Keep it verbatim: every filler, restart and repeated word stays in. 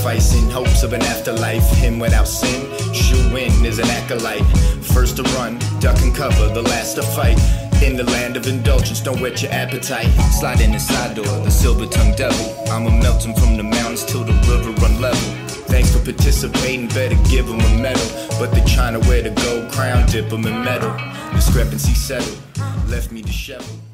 sacrifice in hopes of an afterlife. Him without sin, shoe in is an acolyte. First to run, duck and cover, the last to fight. In the land of indulgence, don't whet your appetite. Slide in the side door, the silver-tongued devil. I'ma melt him from the mountains till the river run level. Thanks for participating, better give them a medal. But they tryna wear the gold crown, dip them in metal. Discrepancy settled, left me disheveled.